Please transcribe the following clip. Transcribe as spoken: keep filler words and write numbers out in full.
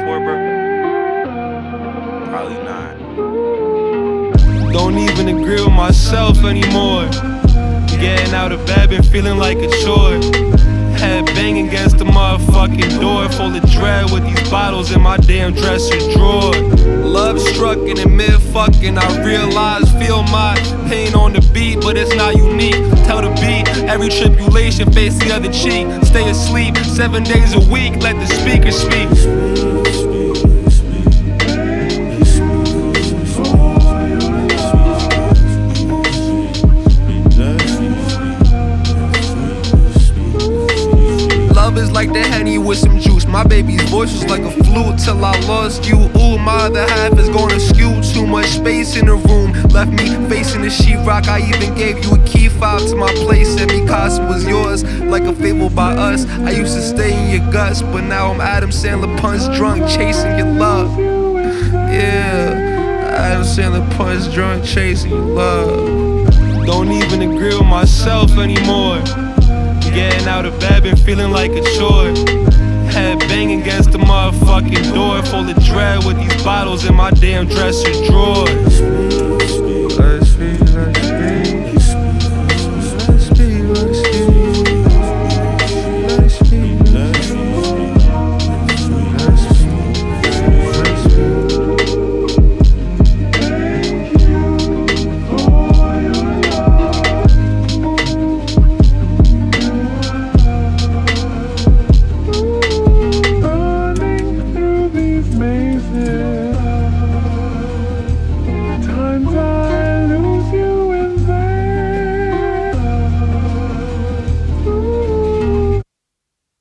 before, bro? Probably not. Don't even agree with myself anymore. Getting out of bed, been feeling like a chore. Head banging against the motherfucking door, full of dread with these bottles in my damn dresser drawer. Love struck in the mid-fucking, I realize, feel my pain on the beat, but it's not unique. Tell the beat, every tribulation, face the other cheek. Stay asleep, seven days a week, let the speaker speak. Love is like the Henny with some juice. My baby's voice was like a flute till I lost you. Ooh, my other half is gonna skew. Too much space in the room, left me facing the sheetrock. I even gave you a key fob to my place, and me casa was yours, like a fable by us. I used to stay in your guts, but now I'm Adam Sandler punch drunk, chasing your love. Yeah, Adam Sandler punch drunk, chasing your love. Don't even agree with myself anymore. Getting out of bed, been feeling like a chore. Head banging against the motherfucking door, full of dread with these bottles in my damn dresser drawer.